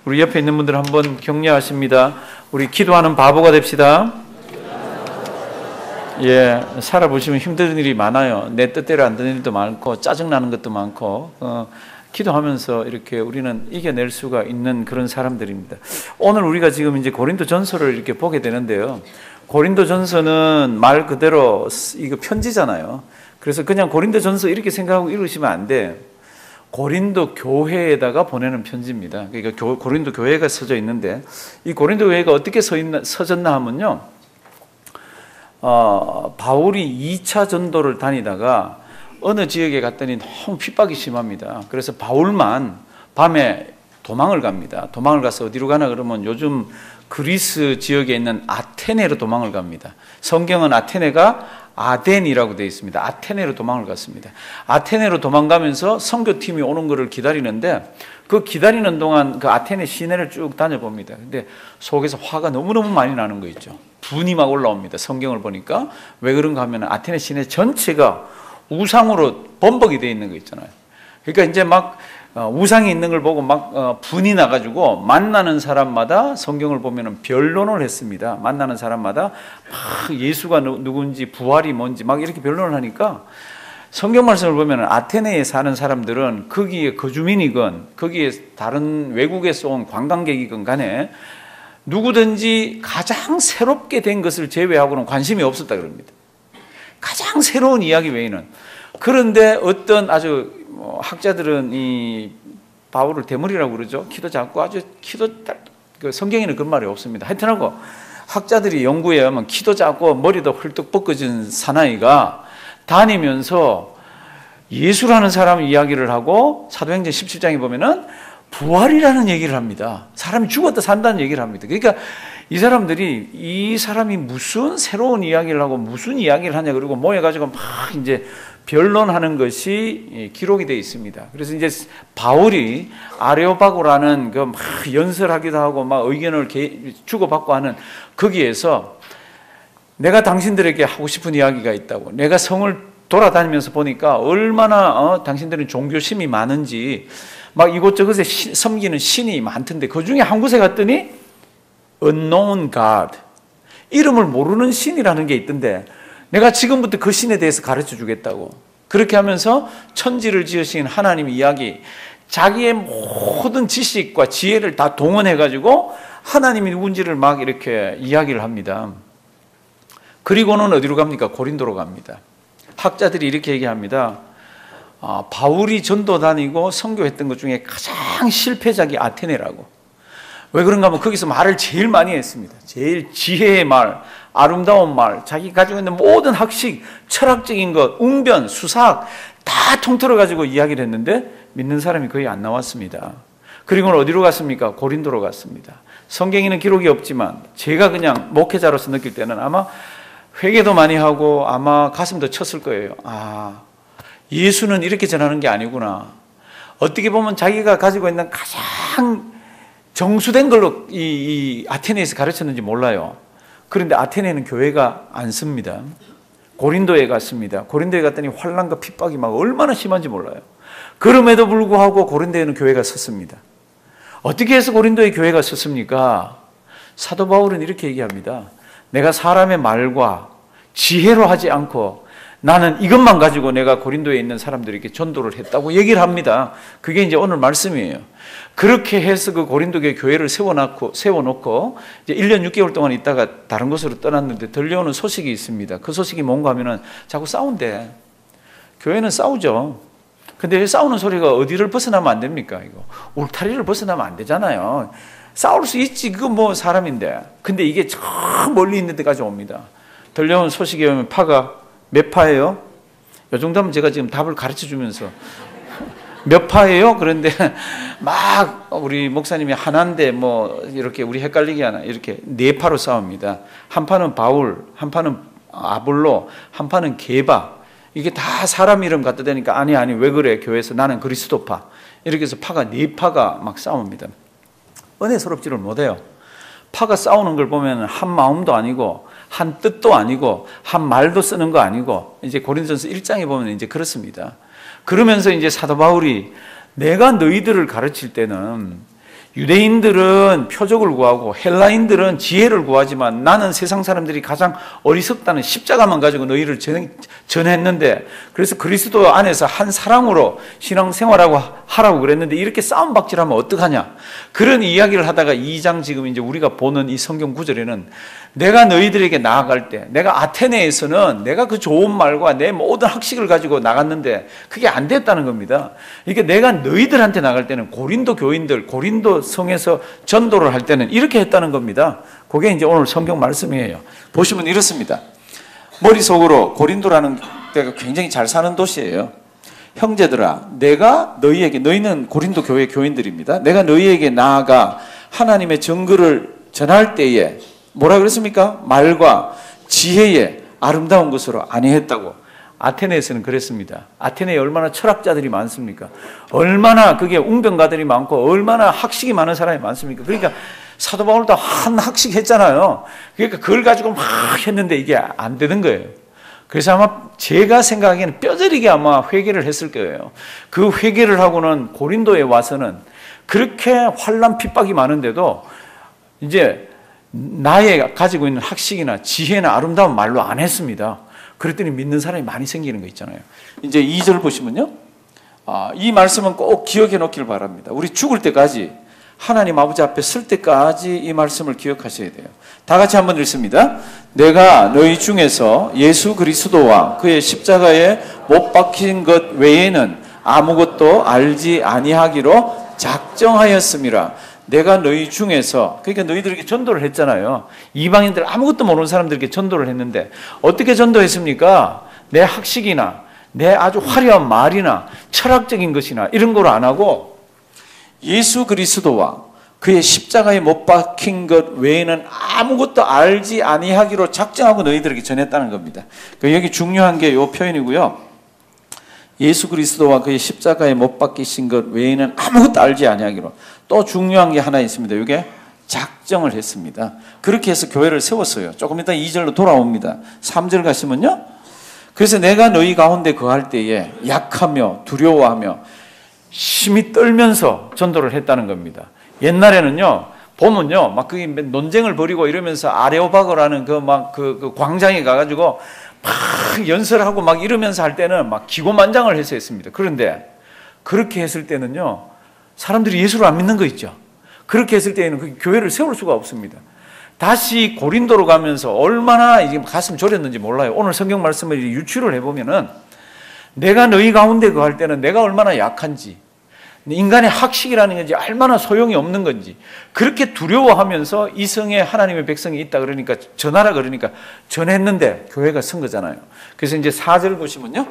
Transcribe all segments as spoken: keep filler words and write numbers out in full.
우리 옆에 있는 분들 한번 격려하십니다. 우리 기도하는 바보가 됩시다. 예, 살아보시면 힘든 일이 많아요. 내 뜻대로 안 되는 일도 많고 짜증나는 것도 많고 어, 기도하면서 이렇게 우리는 이겨낼 수가 있는 그런 사람들입니다. 오늘 우리가 지금 이제 고린도전서를 이렇게 보게 되는데요. 고린도전서는 말 그대로 이거 편지잖아요. 그래서 그냥 고린도전서 이렇게 생각하고 읽으시면 안 돼. 고린도 교회에다가 보내는 편지입니다. 그러니까 교, 고린도 교회가 써져 있는데 이 고린도 교회가 어떻게 서 있나, 써졌나 하면요. 어, 바울이 이 차 전도를 다니다가 어느 지역에 갔더니 너무 핍박이 심합니다. 그래서 바울만 밤에 도망을 갑니다. 도망을 가서 어디로 가나 그러면 요즘 그리스 지역에 있는 아테네로 도망을 갑니다. 성경은 아테네가 아덴이라고 되어 있습니다. 아테네로 도망을 갔습니다. 아테네로 도망가면서 선교팀이 오는 것을 기다리는데 그 기다리는 동안 그 아테네 시내를 쭉 다녀봅니다. 근데 속에서 화가 너무너무 많이 나는 거 있죠. 분이 막 올라옵니다. 성경을 보니까. 왜 그런가 하면 아테네 시내 전체가 우상으로 범벅이 되어 있는 거 있잖아요. 그러니까 이제 막 우상이 있는 걸 보고 막 분이 나가지고 만나는 사람마다 성경을 보면 변론을 했습니다. 만나는 사람마다 막 예수가 누군지 부활이 뭔지 막 이렇게 변론을 하니까 성경 말씀을 보면 아테네에 사는 사람들은 거기에 거주민이건 거기에 다른 외국에서 온 관광객이건 간에 누구든지 가장 새롭게 된 것을 제외하고는 관심이 없었다 그럽니다. 가장 새로운 이야기 외에는. 그런데 어떤 아주 학자들은 이 바울을 대머리라고 그러죠. 키도 작고 아주 키도 그 성경에는 그런 말이 없습니다. 하여튼하고 학자들이 연구에 하면 키도 작고 머리도 헐떡 벗겨진 사나이가 다니면서 예수라는 사람 이야기를 하고 사도행전 십칠 장에 보면은 부활이라는 얘기를 합니다. 사람이 죽었다 산다는 얘기를 합니다. 그러니까 이 사람들이 이 사람이 무슨 새로운 이야기를 하고 무슨 이야기를 하냐 그러고 모여가지고 막 이제 변론하는 것이 기록이 되어 있습니다. 그래서 이제 바울이 아레오바고라는 그 막 연설하기도 하고 막 의견을 주고받고 하는 거기에서 내가 당신들에게 하고 싶은 이야기가 있다고. 내가 성을 돌아다니면서 보니까 얼마나 어, 당신들은 종교심이 많은지 막 이곳저곳에 시, 섬기는 신이 많던데 그 중에 한 곳에 갔더니 unknown God, 이름을 모르는 신이라는 게 있던데 내가 지금부터 그 신에 대해서 가르쳐 주겠다고. 그렇게 하면서 천지를 지으신 하나님 이야기, 자기의 모든 지식과 지혜를 다 동원해가지고 하나님이 누군지를 막 이렇게 이야기를 합니다. 그리고는 어디로 갑니까? 고린도로 갑니다. 학자들이 이렇게 얘기합니다. 아, 바울이 전도 다니고 선교했던 것 중에 가장 실패작이 아테네라고. 왜 그런가 하면 거기서 말을 제일 많이 했습니다. 제일 지혜의 말, 아름다운 말, 자기 가지고 있는 모든 학식, 철학적인 것, 웅변, 수사학 다 통틀어 가지고 이야기를 했는데 믿는 사람이 거의 안 나왔습니다. 그리고는 어디로 갔습니까? 고린도로 갔습니다. 성경에는 기록이 없지만 제가 그냥 목회자로서 느낄 때는 아마 회개도 많이 하고 아마 가슴도 쳤을 거예요. 아, 예수는 이렇게 전하는 게 아니구나. 어떻게 보면 자기가 가지고 있는 가장 정수된 걸로 이, 이 아테네에서 가르쳤는지 몰라요. 그런데 아테네는 교회가 안 씁니다. 고린도에 갔습니다. 고린도에 갔더니 환난과 핍박이 막 얼마나 심한지 몰라요. 그럼에도 불구하고 고린도에는 교회가 섰습니다. 어떻게 해서 고린도에 교회가 섰습니까? 사도 바울은 이렇게 얘기합니다. 내가 사람의 말과 지혜로 하지 않고 나는 이것만 가지고 내가 고린도에 있는 사람들에게 전도를 했다고 얘기를 합니다. 그게 이제 오늘 말씀이에요. 그렇게 해서 그 고린도교회 교회를 세워놓고, 세워놓고 이제 일 년 육 개월 동안 있다가 다른 곳으로 떠났는데 들려오는 소식이 있습니다. 그 소식이 뭔가 하면은 자꾸 싸운대. 교회는 싸우죠. 근데 싸우는 소리가 어디를 벗어나면 안 됩니까? 이거 울타리를 벗어나면 안 되잖아요. 싸울 수 있지. 그거 뭐 사람인데. 근데 이게 저 멀리 있는 데까지 옵니다. 들려온 소식에 보면 파가 몇 파예요? 이 정도면 제가 지금 답을 가르쳐 주면서 몇 파예요? 그런데 막 우리 목사님이 하나인데 뭐 이렇게 우리 헷갈리게 하나 이렇게 네 파로 싸웁니다. 한 파는 바울, 한 파는 아볼로, 한 파는 게바. 이게 다 사람 이름 갖다 대니까 아니 아니 왜 그래 교회에서 나는 그리스도파. 이렇게 해서 파가 네 파가 막 싸웁니다. 은혜스럽지를 못해요. 파가 싸우는 걸 보면 한 마음도 아니고 한 뜻도 아니고 한 말도 쓰는 거 아니고 이제 고린도전서 일 장에 보면 이제 그렇습니다. 그러면서 이제 사도 바울이 내가 너희들을 가르칠 때는 유대인들은 표적을 구하고 헬라인들은 지혜를 구하지만 나는 세상 사람들이 가장 어리석다는 십자가만 가지고 너희를 전, 전했는데, 그래서 그리스도 안에서 한 사람으로 신앙생활하고 하라고 그랬는데 이렇게 싸움박질하면 어떡하냐, 그런 이야기를 하다가 이 장 지금 이제 우리가 보는 이 성경 구절에는 내가 너희들에게 나아갈 때, 내가 아테네에서는 내가 그 좋은 말과 내 모든 학식을 가지고 나갔는데 그게 안 됐다는 겁니다. 이게 내가 너희들한테 나갈 때는 고린도 교인들, 고린도 성에서 전도를 할 때는 이렇게 했다는 겁니다. 그게 이제 오늘 성경 말씀이에요. 보시면 이렇습니다. 머릿속으로 고린도라는 데가 굉장히 잘 사는 도시예요. 형제들아, 내가 너희에게, 너희는 고린도 교회 교인들입니다. 내가 너희에게 나아가 하나님의 정글을 전할 때에 뭐라 그랬습니까? 말과 지혜의 아름다운 것으로 아니했다고. 아테네에서는 그랬습니다. 아테네에 얼마나 철학자들이 많습니까? 얼마나 그게 웅변가들이 많고 얼마나 학식이 많은 사람이 많습니까? 그러니까 사도 바울도 한 학식 했잖아요. 그러니까 그걸 가지고 막 했는데 이게 안 되는 거예요. 그래서 아마 제가 생각하기에는 뼈저리게 아마 회개를 했을 거예요. 그 회개를 하고는 고린도에 와서는 그렇게 환난 핍박이 많은데도 이제 나의 가지고 있는 학식이나 지혜나 아름다운 말로 안 했습니다. 그랬더니 믿는 사람이 많이 생기는 거 있잖아요. 이제 이 절 보시면요. 아, 이 말씀은 꼭 기억해 놓기를 바랍니다. 우리 죽을 때까지, 하나님 아버지 앞에 설 때까지 이 말씀을 기억하셔야 돼요. 다 같이 한번 읽습니다. 내가 너희 중에서 예수 그리스도와 그의 십자가에 못 박힌 것 외에는 아무것도 알지 아니하기로 작정하였음이라. 내가 너희 중에서, 그러니까 너희들에게 전도를 했잖아요. 이방인들 아무것도 모르는 사람들에게 전도를 했는데 어떻게 전도했습니까? 내 학식이나 내 아주 화려한 말이나 철학적인 것이나 이런 걸 안 하고 예수 그리스도와 그의 십자가에 못 박힌 것 외에는 아무것도 알지 아니하기로 작정하고 너희들에게 전했다는 겁니다. 여기 중요한 게 이 표현이고요. 예수 그리스도와 그의 십자가에 못 박히신 것 외에는 아무것도 알지 아니하기로. 또 중요한 게 하나 있습니다. 이게 작정을 했습니다. 그렇게 해서 교회를 세웠어요. 조금 이따 이 절로 돌아옵니다. 삼 절 가시면요. 그래서 내가 너희 가운데 거할 때에 약하며 두려워하며 심히 떨면서 전도를 했다는 겁니다. 옛날에는요, 보면요, 막 그 논쟁을 벌이고 이러면서 아레오바고라는 그 막 그 그 광장에 가가지고 막 연설하고 막 이러면서 할 때는 막 기고만장을 해서 했습니다. 그런데 그렇게 했을 때는요, 사람들이 예수를 안 믿는 거 있죠. 그렇게 했을 때에는 그 교회를 세울 수가 없습니다. 다시 고린도로 가면서 얼마나 이게 가슴 졸였는지 몰라요. 오늘 성경 말씀을 유추를 해보면은 내가 너희 가운데 거할 때는 내가 얼마나 약한지, 인간의 학식이라는 건지 얼마나 소용이 없는 건지, 그렇게 두려워하면서 이 성에 하나님의 백성이 있다 그러니까 전하라 그러니까 전했는데 교회가 선 거잖아요. 그래서 이제 사 절 보시면요.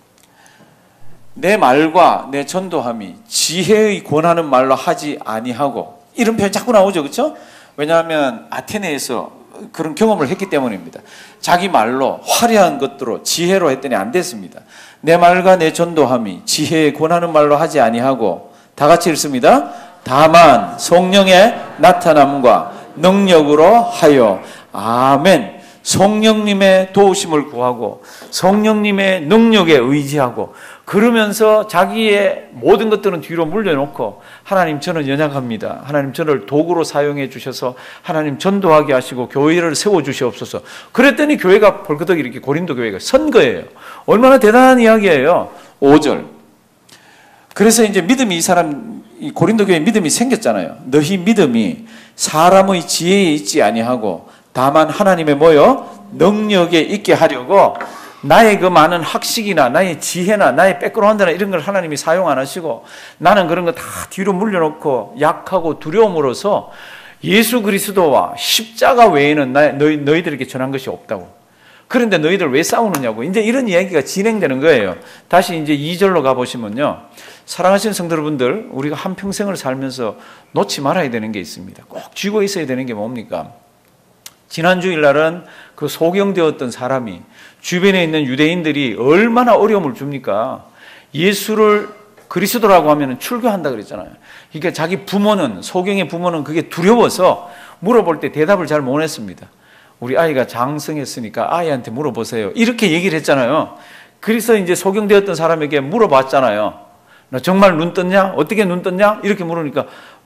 내 말과 내 전도함이 지혜의 권하는 말로 하지 아니하고, 이런 표현 자꾸 나오죠. 그렇죠? 왜냐하면 아테네에서 그런 경험을 했기 때문입니다. 자기 말로 화려한 것들로 지혜로 했더니 안 됐습니다. 내 말과 내 전도함이 지혜의 권하는 말로 하지 아니하고, 다 같이 읽습니다. 다만 성령의 나타남과 능력으로 하여. 아멘. 성령님의 도우심을 구하고 성령님의 능력에 의지하고, 그러면서 자기의 모든 것들은 뒤로 물려놓고 하나님 저는 연약합니다. 하나님 저를 도구로 사용해 주셔서 하나님 전도하게 하시고 교회를 세워주시옵소서. 그랬더니 교회가 벌거덕 이렇게 고린도 교회가 선 거예요. 얼마나 대단한 이야기예요. 오 절. 그래서 이제 믿음이 이 사람 이 고린도 교회 믿음이 생겼잖아요. 너희 믿음이 사람의 지혜에 있지 아니하고 다만 하나님의 뭐요? 능력에 있게 하려고, 나의 그 많은 학식이나 나의 지혜나 나의 백그라운드나 이런 걸 하나님이 사용 안 하시고 나는 그런 거 다 뒤로 물려놓고 약하고 두려움으로써 예수 그리스도와 십자가 외에는 나, 너희, 너희들에게 전한 것이 없다고. 그런데 너희들 왜 싸우느냐고. 이제 이런 이야기가 진행되는 거예요. 다시 이제 이 절로 가보시면요. 사랑하시는 성도 여러분들, 우리가 한평생을 살면서 놓지 말아야 되는 게 있습니다. 꼭 쥐고 있어야 되는 게 뭡니까? 지난 주일날은 그 소경되었던 사람이 주변에 있는 유대인들이 얼마나 어려움을 줍니까? 예수를 그리스도라고 하면 출교한다 그랬잖아요. 그러니까 자기 부모는, 소경의 부모는 그게 두려워서 물어볼 때 대답을 잘 못 했습니다. 우리 아이가 장성했으니까 아이한테 물어보세요. 이렇게 얘기를 했잖아요. 그래서 이제 소경되었던 사람에게 물어봤잖아요. 너 정말 눈 떴냐? 어떻게 눈 떴냐? 이렇게 물으니까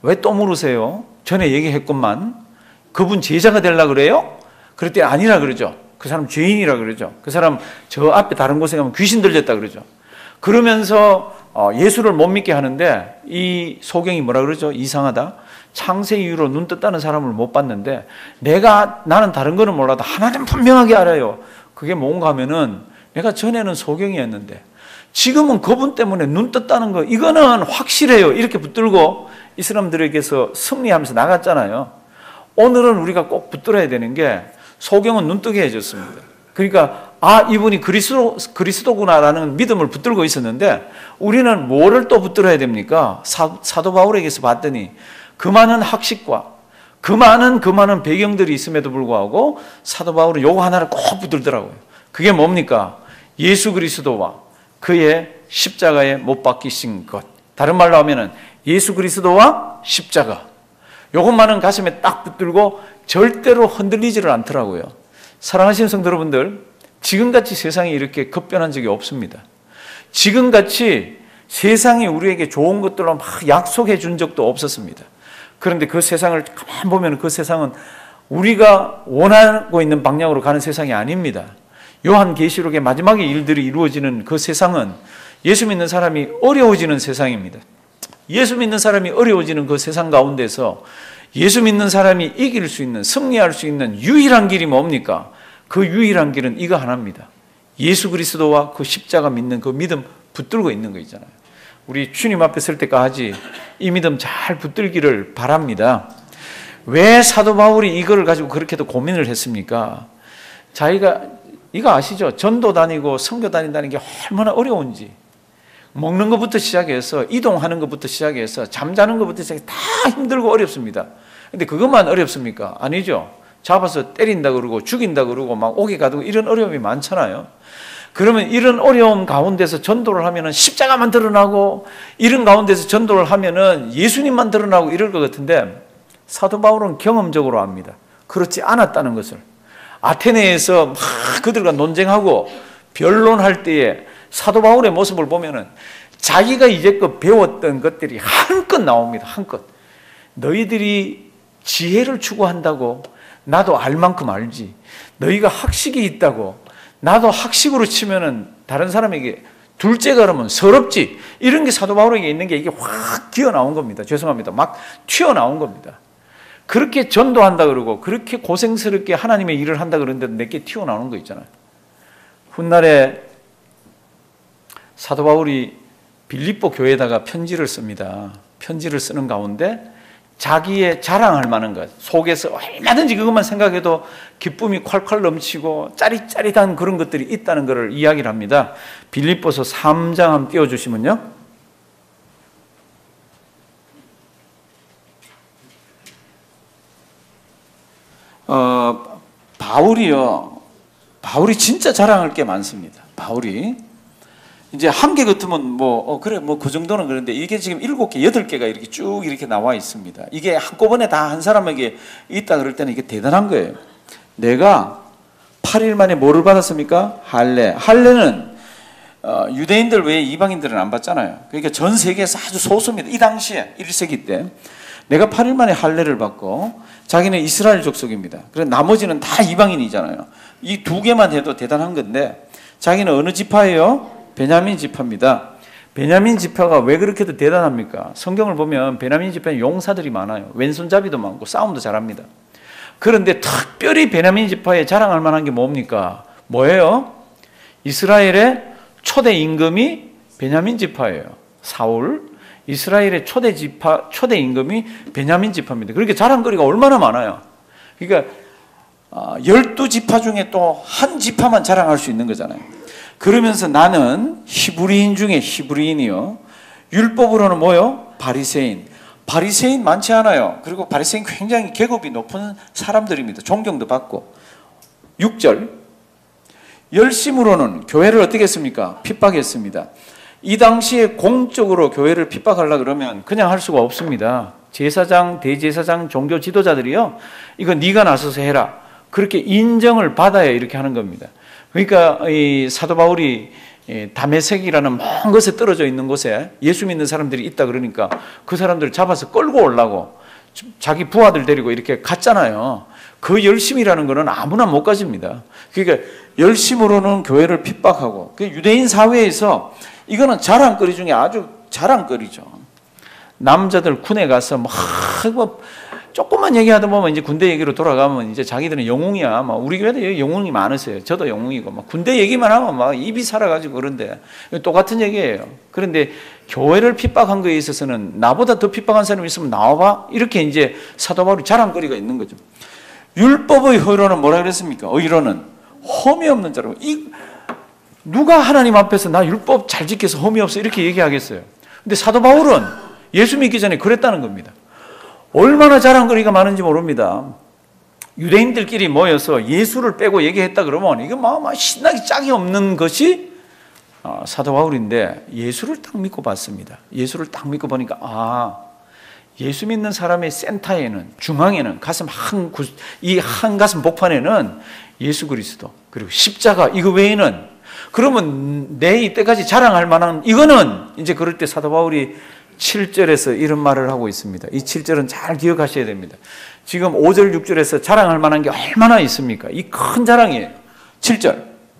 왜 또 물으세요? 전에 얘기했건만. 그분 제자가 되려고 그래요? 그럴 때 아니라 그러죠. 그 사람 죄인이라 그러죠. 그 사람 저 앞에 다른 곳에 가면 귀신 들렸다 그러죠. 그러면서 예수를 못 믿게 하는데 이 소경이 뭐라 그러죠? 이상하다. 창세 이후로 눈 떴다는 사람을 못 봤는데 내가 나는 다른 거는 몰라도 하나는 분명하게 알아요. 그게 뭔가 하면은 내가 전에는 소경이었는데 지금은 그분 때문에 눈 떴다는 거 이거는 확실해요. 이렇게 붙들고 이 사람들에게서 승리하면서 나갔잖아요. 오늘은 우리가 꼭 붙들어야 되는 게 소경은 눈 뜨게 해줬습니다. 그러니까 아 이분이 그리스도, 그리스도구나라는 믿음을 붙들고 있었는데 우리는 뭐를 또 붙들어야 됩니까? 사, 사도 바울에게서 봤더니 그 많은 학식과 그 많은 그 많은 배경들이 있음에도 불구하고 사도 바울은 요거 하나를 꼭 붙들더라고요. 그게 뭡니까? 예수 그리스도와 그의 십자가에 못 박히신 것. 다른 말로 하면은 예수 그리스도와 십자가. 요것만은 가슴에 딱 붙들고 절대로 흔들리지를 않더라고요. 사랑하시는 성도 여러분들, 지금같이 세상이 이렇게 급변한 적이 없습니다. 지금같이 세상이 우리에게 좋은 것들로 막 약속해 준 적도 없었습니다. 그런데 그 세상을 가만 보면 그 세상은 우리가 원하고 있는 방향으로 가는 세상이 아닙니다. 요한계시록의 마지막에 일들이 이루어지는 그 세상은 예수 믿는 사람이 어려워지는 세상입니다. 예수 믿는 사람이 어려워지는 그 세상 가운데서 예수 믿는 사람이 이길 수 있는, 승리할 수 있는 유일한 길이 뭡니까? 그 유일한 길은 이거 하나입니다. 예수 그리스도와 그 십자가 믿는 그 믿음 붙들고 있는 거 있잖아요. 우리 주님 앞에 설 때까지 이 믿음 잘 붙들기를 바랍니다. 왜 사도 바울이 이걸 가지고 그렇게도 고민을 했습니까? 자기가 이거 아시죠? 전도 다니고 선교 다닌다는 게 얼마나 어려운지. 먹는 것부터 시작해서 이동하는 것부터 시작해서 잠자는 것부터 시작해서 다 힘들고 어렵습니다. 근데 그것만 어렵습니까? 아니죠. 잡아서 때린다 그러고 죽인다 그러고 막 옥에 가두고 이런 어려움이 많잖아요. 그러면 이런 어려움 가운데서 전도를 하면은 십자가만 드러나고 이런 가운데서 전도를 하면은 예수님만 드러나고 이럴 것 같은데 사도 바울은 경험적으로 압니다. 그렇지 않았다는 것을. 아테네에서 막 그들과 논쟁하고 변론할 때에 사도 바울의 모습을 보면은 자기가 이제껏 배웠던 것들이 한껏 나옵니다. 한껏. 너희들이 지혜를 추구한다고 나도 알 만큼 알지. 너희가 학식이 있다고 나도 학식으로 치면은 다른 사람에게 둘째가 그러면 서럽지. 이런 게 사도 바울에게 있는 게 이게 확 기어 나온 겁니다. 죄송합니다. 막 튀어나온 겁니다. 그렇게 전도한다 그러고 그렇게 고생스럽게 하나님의 일을 한다 그러는데 내게 튀어나오는 거 있잖아요. 훗날에 사도 바울이 빌립보 교회에다가 편지를 씁니다. 편지를 쓰는 가운데 자기의 자랑할 만한 것, 속에서 얼마든지 그것만 생각해도 기쁨이 콸콸 넘치고 짜릿짜릿한 그런 것들이 있다는 것을 이야기를 합니다. 빌립보서 삼 장 한번 띄워주시면요. 어, 바울이요. 바울이 진짜 자랑할 게 많습니다. 바울이. 이제 한 개 같으면 뭐, 어, 그래, 뭐, 그 정도는 그런데 이게 지금 일곱 개, 여덟 개가 이렇게 쭉 이렇게 나와 있습니다. 이게 한꺼번에 다 한 사람에게 있다 그럴 때는 이게 대단한 거예요. 내가 팔 일 만에 뭐를 받았습니까? 할례. 할례는 어, 유대인들 외에 이방인들은 안 받잖아요. 그러니까 전 세계에서 아주 소수입니다. 이 당시에, 일 세기 때. 내가 팔 일 만에 할례를 받고 자기는 이스라엘 족속입니다. 그래서 나머지는 다 이방인이잖아요. 이 두 개만 해도 대단한 건데 자기는 어느 지파예요? 베냐민 지파입니다. 베냐민 지파가 왜 그렇게도 대단합니까? 성경을 보면 베냐민 지파에 용사들이 많아요. 왼손잡이도 많고 싸움도 잘합니다. 그런데 특별히 베냐민 지파에 자랑할 만한 게 뭡니까? 뭐예요? 이스라엘의 초대 임금이 베냐민 지파예요. 사울. 이스라엘의 초대 지파, 초대 임금이 베냐민 지파입니다. 그렇게 자랑거리가 얼마나 많아요. 그러니까 열두 지파 중에 또 한 지파만 자랑할 수 있는 거잖아요. 그러면서 나는 히브리인 중에 히브리인이요. 율법으로는 뭐요? 바리새인. 바리새인 많지 않아요. 그리고 바리새인 굉장히 계급이 높은 사람들입니다. 존경도 받고. 육 절. 열심으로는 교회를 어떻게 했습니까? 핍박했습니다. 이 당시에 공적으로 교회를 핍박하려고 그러면 그냥 할 수가 없습니다. 제사장, 대제사장, 종교 지도자들이요. 이거 네가 나서서 해라. 그렇게 인정을 받아야 이렇게 하는 겁니다. 그러니까 이 사도 바울이 다메섹이라는 먼 곳에 떨어져 있는 곳에 예수 믿는 사람들이 있다 그러니까 그 사람들을 잡아서 끌고 오려고 자기 부하들 데리고 이렇게 갔잖아요. 그 열심이라는 거는 아무나 못 가집니다. 그러니까 열심으로는 교회를 핍박하고, 그 유대인 사회에서 이거는 자랑거리 중에 아주 자랑거리죠. 남자들 군에 가서 막 뭐 조금만 얘기하다 보면 이제 군대 얘기로 돌아가면 이제 자기들은 영웅이야. 막 우리 교회도 영웅이 많으세요. 저도 영웅이고 막 군대 얘기만 하면 막 입이 살아가지고 그런데 똑같은 얘기예요. 그런데 교회를 핍박한 거에 있어서는 나보다 더 핍박한 사람이 있으면 나와봐. 이렇게 이제 사도 바울이 자랑거리가 있는 거죠. 율법의 의로는 뭐라 그랬습니까? 의로는 험이 없는 자라고. 이 누가 하나님 앞에서 나 율법 잘 지켜서 험이 없어 이렇게 얘기하겠어요? 근데 사도 바울은 예수 믿기 전에 그랬다는 겁니다. 얼마나 자랑거리가 많은지 모릅니다. 유대인들끼리 모여서 예수를 빼고 얘기했다 그러면 이거 막, 막 신나기 짝이 없는 것이 사도 바울인데 예수를 딱 믿고 봤습니다. 예수를 딱 믿고 보니까 아, 예수 믿는 사람의 센터에는, 중앙에는, 가슴 한, 이 한 가슴 복판에는 예수 그리스도 그리고 십자가 이거 외에는, 그러면 내 이때까지 자랑할 만한 이거는 이제 그럴 때 사도 바울이 칠 절에서 이런 말을 하고 있습니다. 이 칠 절은 잘 기억하셔야 됩니다. 지금 오 절, 육 절에서 자랑할 만한 게 얼마나 있습니까? 이 큰 자랑이에요. 칠 절.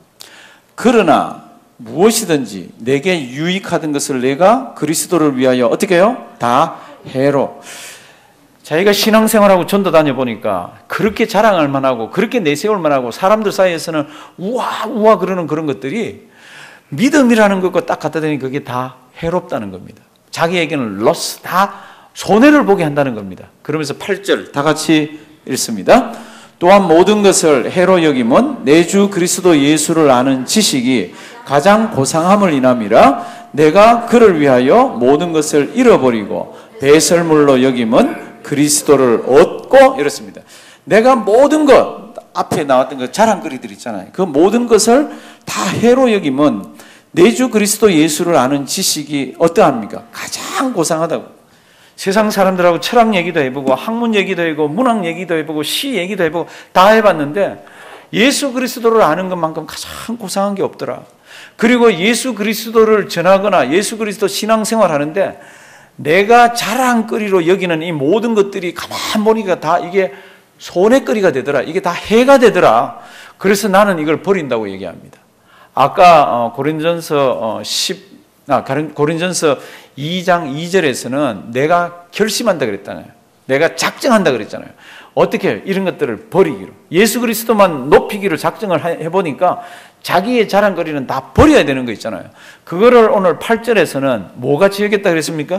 그러나 무엇이든지 내게 유익하던 것을 내가 그리스도를 위하여 어떻게 해요? 다 해로. 자기가 신앙생활하고 전도 다녀보니까 그렇게 자랑할 만하고 그렇게 내세울 만하고 사람들 사이에서는 우와 우와 그러는 그런 것들이 믿음이라는 것과 딱 갖다 대니 그게 다 해롭다는 겁니다. 자기에게는 로스, 다 손해를 보게 한다는 겁니다. 그러면서 팔 절 다 같이 읽습니다. 또한 모든 것을 해로 여김은 내 주 그리스도 예수를 아는 지식이 가장 고상함을 인함이라. 내가 그를 위하여 모든 것을 잃어버리고 배설물로 여김은 그리스도를 얻고, 이렇습니다. 내가 모든 것, 앞에 나왔던 그 자랑거리들 있잖아요. 그 모든 것을 다 해로 여김은 내 주 그리스도 예수를 아는 지식이 어떠합니까? 가장 고상하다고. 세상 사람들하고 철학 얘기도 해보고 학문 얘기도 해보고 문학 얘기도 해보고 시 얘기도 해보고 다 해봤는데 예수 그리스도를 아는 것만큼 가장 고상한 게 없더라. 그리고 예수 그리스도를 전하거나 예수 그리스도 신앙생활 하는데 내가 자랑거리로 여기는 이 모든 것들이 가만 보니까 다 이게 손해거리가 되더라. 이게 다 해가 되더라. 그래서 나는 이걸 버린다고 얘기합니다. 아까 고린전서 십, 아, 고린전서 이 장 이 절에서는 내가 결심한다 그랬잖아요. 내가 작정한다 그랬잖아요. 어떻게 해요? 이런 것들을 버리기로. 예수 그리스도만 높이기로 작정을 해보니까 자기의 자랑거리는 다 버려야 되는 거 있잖아요. 그거를 오늘 팔 절에서는 뭐같이 여겼다 그랬습니까?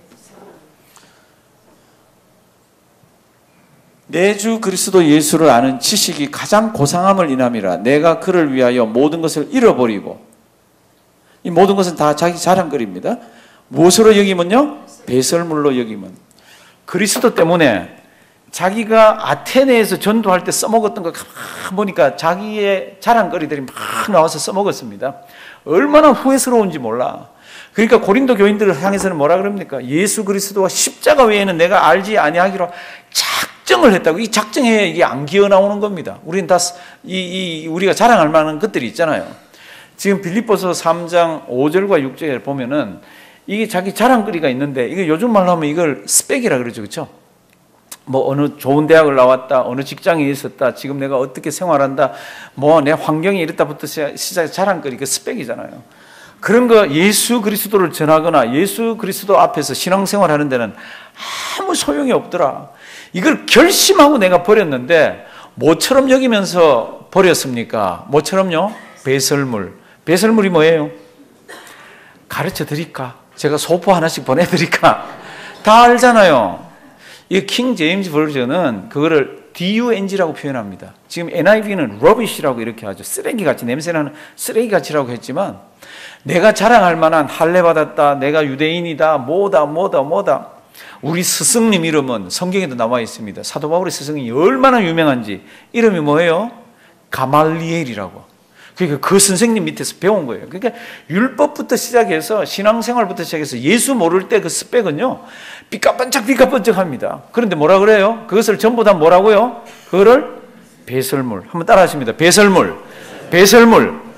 내 주 그리스도 예수를 아는 지식이 가장 고상함을 인함이라. 내가 그를 위하여 모든 것을 잃어버리고, 이 모든 것은 다 자기 자랑거리입니다. 무엇으로 여기면요? 배설물로 여기면. 그리스도 때문에 자기가 아테네에서 전도할 때 써먹었던 거 가만 보니까 자기의 자랑거리들이 막 나와서 써먹었습니다. 얼마나 후회스러운지 몰라. 그러니까 고린도 교인들을 향해서는 뭐라 그럽니까? 예수 그리스도와 십자가 외에는 내가 알지 아니하기로 작정을 했다고. 이 작정해야 이게 안 기어 나오는 겁니다. 우리는 다 이, 이 우리가 자랑할 만한 것들이 있잖아요. 지금 빌립보서 삼 장 오 절과 육 절에 보면은 이게 자기 자랑거리가 있는데, 이게 요즘 말로 하면 이걸 스펙이라 그러죠. 그렇죠? 뭐 어느 좋은 대학을 나왔다, 어느 직장에 있었다, 지금 내가 어떻게 생활한다, 뭐 내 환경이 이랬다부터 시작 자랑거리, 그 스펙이잖아요. 그런 거 예수 그리스도를 전하거나 예수 그리스도 앞에서 신앙생활 하는 데는 아무 소용이 없더라. 이걸 결심하고 내가 버렸는데 뭐처럼 여기면서 버렸습니까? 뭐처럼요? 배설물. 배설물이 뭐예요? 가르쳐 드릴까? 제가 소포 하나씩 보내드릴까? 다 알잖아요. 이 킹 제임스 버전은 그거를 디유엔지라고 표현합니다. 지금 엔아이브이는 rubbish라고 이렇게 하죠. 쓰레기같이, 냄새나는 쓰레기같이라고 했지만, 내가 자랑할 만한 할례 받았다, 내가 유대인이다, 뭐다 뭐다 뭐다. 우리 스승님 이름은 성경에도 나와 있습니다. 사도 바울의 스승이 얼마나 유명한지. 이름이 뭐예요? 가말리엘이라고. 그러니까 그 선생님 밑에서 배운 거예요. 그러니까 율법부터 시작해서 신앙생활부터 시작해서 예수 모를 때 그 스펙은요, 삐까번쩍 삐까번쩍합니다. 그런데 뭐라 그래요? 그것을 전부 다 뭐라고요? 그거를 배설물. 한번 따라 하십니다. 배설물. 배설물.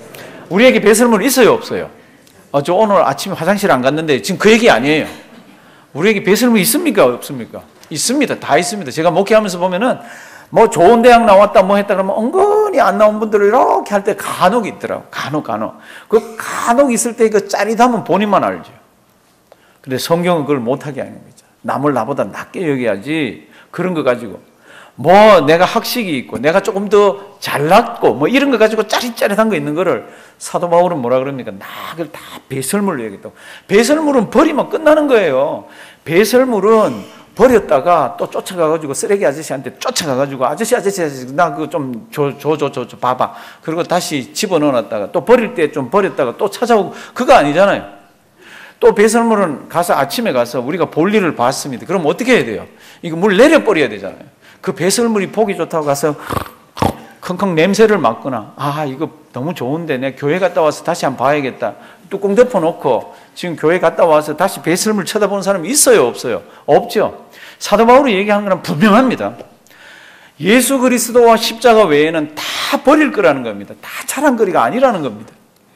우리에게 배설물 있어요, 없어요? 어, 저 오늘 아침에 화장실 안 갔는데 지금 그 얘기 아니에요. 우리에게 배설물 있습니까, 없습니까? 있습니다. 다 있습니다. 제가 목회하면서 보면은 뭐 좋은 대학 나왔다 뭐 했다 그러면 은근히 안 나온 분들을 이렇게 할 때 간혹 있더라고. 간혹 간혹. 그 간혹 있을 때 그 짜릿함은 본인만 알죠. 근데 성경은 그걸 못하게 하는 거죠. 남을 나보다 낮게 여겨야지. 그런 거 가지고 뭐 내가 학식이 있고 내가 조금 더 잘났고 뭐 이런 거 가지고 짜릿짜릿한 거 있는 거를 사도 바울은 뭐라 그럽니까? 나 그걸 다 배설물로 여기다고. 배설물은 버리면 끝나는 거예요. 배설물은 버렸다가 또 쫓아가가지고 쓰레기 아저씨한테 쫓아가가지고 아저씨 아저씨 아저씨 나 그거 좀 줘 줘 줘 줘 봐봐. 그리고 다시 집어넣어놨다가 또 버릴 때 좀 버렸다가 또 찾아오고 그거 아니잖아요. 또 배설물은 가서 아침에 가서 우리가 볼 일을 봤습니다. 그럼 어떻게 해야 돼요? 이거 물 내려버려야 되잖아요. 그 배설물이 보기 좋다고 가서 컹컹 냄새를 맡거나 아 이거 너무 좋은데 내가 교회 갔다 와서 다시 한번 봐야겠다. 뚜껑 덮어놓고 지금 교회 갔다 와서 다시 배설물 쳐다보는 사람이 있어요, 없어요? 없죠. 사도 바울이 얘기하는 건 분명합니다. 예수 그리스도와 십자가 외에는 다 버릴 거라는 겁니다. 다 자랑거리가 아니라는 겁니다.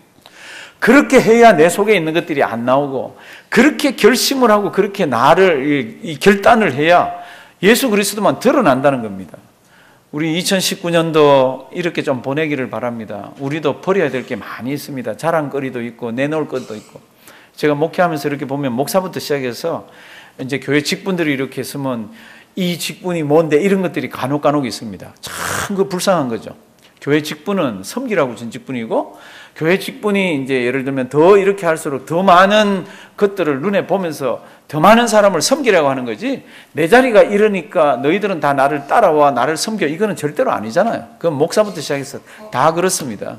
그렇게 해야 내 속에 있는 것들이 안 나오고 그렇게 결심을 하고 그렇게 나를 이 결단을 해야 예수 그리스도만 드러난다는 겁니다. 우리 이천십구 년도 이렇게 좀 보내기를 바랍니다. 우리도 버려야 될 게 많이 있습니다. 자랑거리도 있고 내놓을 것도 있고. 제가 목회하면서 이렇게 보면 목사부터 시작해서 이제 교회 직분들이 이렇게 있으면 이 직분이 뭔데 이런 것들이 간혹 간혹 있습니다. 참 그 불쌍한 거죠. 교회 직분은 섬기라고 준 직분이고 교회 직분이 이제 예를 들면 더 이렇게 할수록 더 많은 것들을 눈에 보면서 더 많은 사람을 섬기라고 하는 거지 내 자리가 이러니까 너희들은 다 나를 따라와 나를 섬겨 이거는 절대로 아니잖아요. 그건 목사부터 시작해서 다 그렇습니다.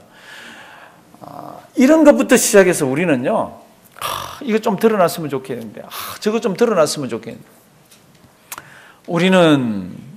아, 이런 것부터 시작해서 우리는요 아, 이거 좀 드러났으면 좋겠는데 아, 저거 좀 드러났으면 좋겠는데 우리는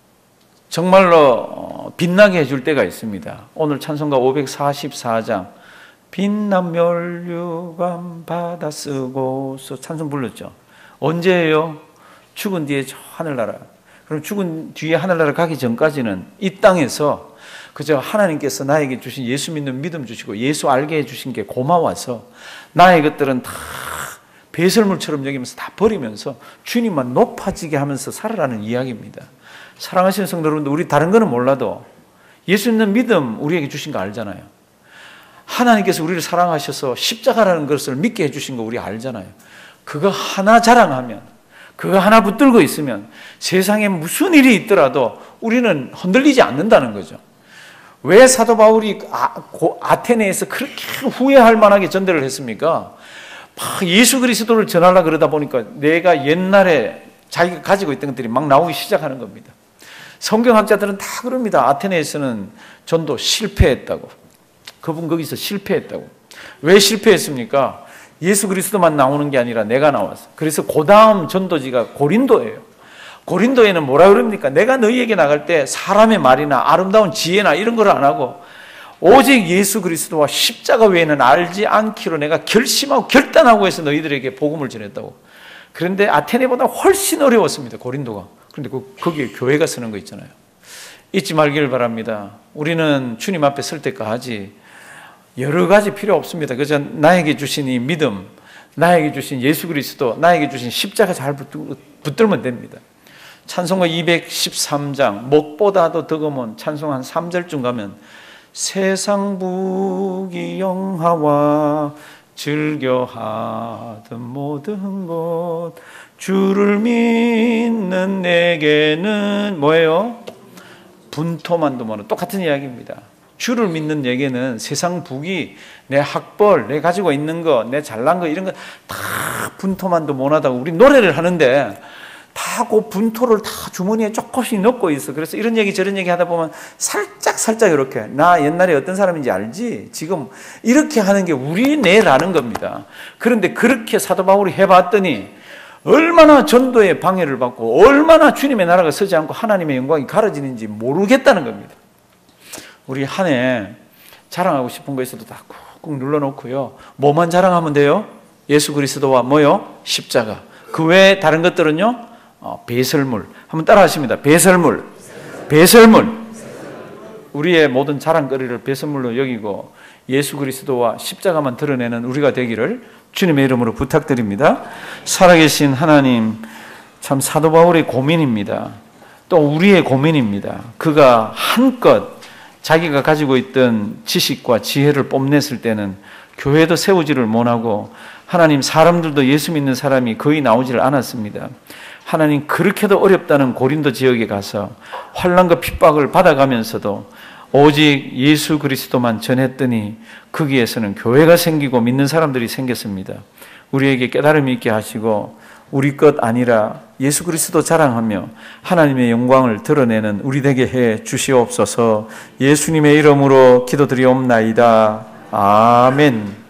정말로 빛나게 해줄 때가 있습니다. 오늘 찬송가 오백사십사 장 빛난 멸류관 받아 쓰고서 찬송 불렀죠. 언제예요? 죽은 뒤에 저 하늘나라. 그럼 죽은 뒤에 하늘나라 가기 전까지는 이 땅에서 그저 하나님께서 나에게 주신 예수 믿는 믿음 주시고 예수 알게 해주신 게 고마워서 나의 것들은 다 배설물처럼 여기면서 다 버리면서 주님만 높아지게 하면서 살아라는 이야기입니다. 사랑하시는 성도 여러분들, 우리 다른 거는 몰라도 예수 믿는 믿음 우리에게 주신 거 알잖아요. 하나님께서 우리를 사랑하셔서 십자가라는 것을 믿게 해주신 거 우리 알잖아요. 그거 하나 자랑하면, 그거 하나 붙들고 있으면 세상에 무슨 일이 있더라도 우리는 흔들리지 않는다는 거죠. 왜 사도 바울이 아, 고, 아테네에서 그렇게 후회할 만하게 전도를 했습니까? 막 예수 그리스도를 전하려고 그러다 보니까 내가 옛날에 자기가 가지고 있던 것들이 막 나오기 시작하는 겁니다. 성경학자들은 다 그럽니다. 아테네에서는 전도 실패했다고. 그분 거기서 실패했다고. 왜 실패했습니까? 예수 그리스도만 나오는 게 아니라 내가 나왔어. 그래서 그 다음 전도지가 고린도예요. 고린도에는 뭐라 그럽니까? 내가 너희에게 나갈 때 사람의 말이나 아름다운 지혜나 이런 걸 안 하고 오직 예수 그리스도와 십자가 외에는 알지 않기로 내가 결심하고 결단하고 해서 너희들에게 복음을 전했다고. 그런데 아테네보다 훨씬 어려웠습니다. 고린도가. 그런데 그, 거기에 교회가 쓰는 거 있잖아요. 잊지 말기를 바랍니다. 우리는 주님 앞에 설 때까지 여러 가지 필요 없습니다. 그저 나에게 주신 이 믿음, 나에게 주신 예수 그리스도, 나에게 주신 십자가 잘 붙들면 됩니다. 찬송가 이백십삼 장 목보다도 더 검은 찬송 한 삼 절쯤 가면 세상 부귀 영화와 즐겨하던 모든 것 주를 믿는 내게는 뭐예요? 분토만도 모르는 똑같은 이야기입니다. 주를 믿는 내게는 세상 부귀, 내 학벌, 내 가지고 있는 거, 내 잘난 거 이런 거 다 분토만도 못하다고 우리 노래를 하는데 다 그 분토를 다 주머니에 조금씩 넣고 있어. 그래서 이런 얘기 저런 얘기 하다 보면 살짝 살짝 이렇게 나 옛날에 어떤 사람인지 알지? 지금 이렇게 하는 게 우리 뇌라는 겁니다. 그런데 그렇게 사도 바울이 해봤더니 얼마나 전도에 방해를 받고 얼마나 주님의 나라가 서지 않고 하나님의 영광이 가려지는지 모르겠다는 겁니다. 우리 한 해 자랑하고 싶은 거 있어도 다 꾹꾹 눌러놓고요. 뭐만 자랑하면 돼요? 예수 그리스도와 뭐요? 십자가. 그 외에 다른 것들은요? 어, 배설물. 한번 따라 하십니다. 배설물. 배설물. 우리의 모든 자랑거리를 배설물로 여기고 예수 그리스도와 십자가만 드러내는 우리가 되기를 주님의 이름으로 부탁드립니다. 살아계신 하나님, 참 사도 바울의 고민입니다. 또 우리의 고민입니다. 그가 한껏 자기가 가지고 있던 지식과 지혜를 뽐냈을 때는 교회도 세우지를 못하고 하나님, 사람들도 예수 믿는 사람이 거의 나오지를 않았습니다. 하나님, 그렇게도 어렵다는 고린도 지역에 가서 환난과 핍박을 받아가면서도 오직 예수 그리스도만 전했더니 거기에서는 교회가 생기고 믿는 사람들이 생겼습니다. 우리에게 깨달음이 있게 하시고 우리 것 아니라 예수 그리스도 자랑하며 하나님의 영광을 드러내는 우리 되게 해 주시옵소서. 예수님의 이름으로 기도드리옵나이다. 아멘.